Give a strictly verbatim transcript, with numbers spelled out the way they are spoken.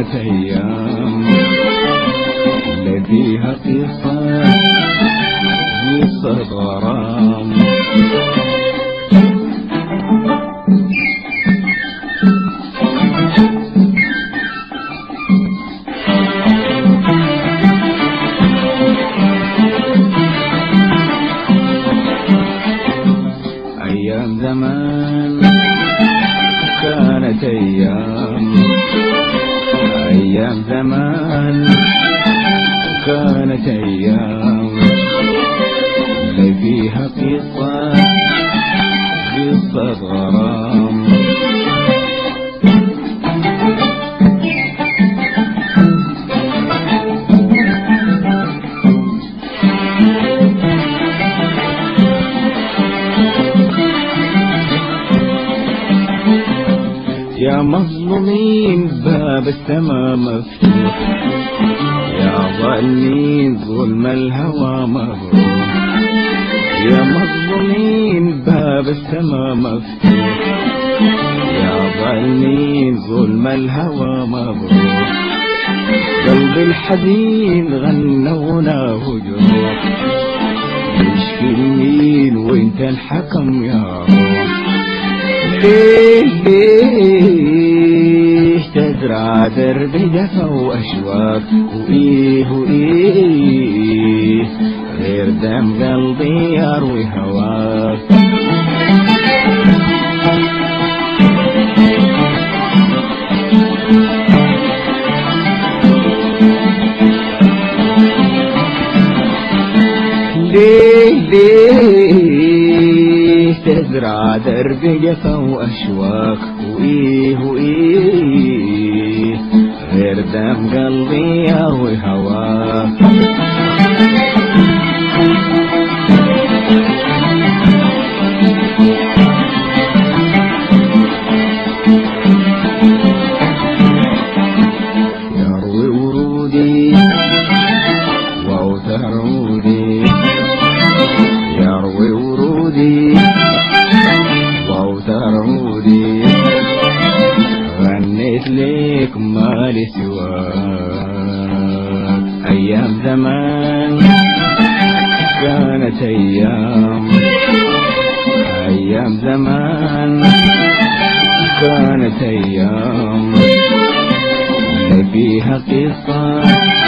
كانت أيام اللي فيها قصة قصة غرام. أيام زمان كانت أيام أيام زمان كانت أيام اللي فيها قصة قصة غرام. يا مظلومين باب السما مفتوح، يا ظالمين ظلم الهوى مبروك. يا مظلومين باب السما مفتوح، يا ظالمين ظلم الهوى مبروك. قلب الحزين غنونا وجروح، يشكي المين وانت الحكم يا روح. ليه ليه تزرع درب جفا وأشواق، وإيه وإيه غير دم قلبي يروي هواك. ليه ليه تزرع درب جفا وأشواق، وإيه وإيه غير دم قلبي يروي هواك. يروي ورودي وأوتر عودي، يروي ورودي وأوتر عودي، غنيت ليك مالي سواك. أيام زمان كانت أيام أيام زمان كانت أيام اللي فيها قصة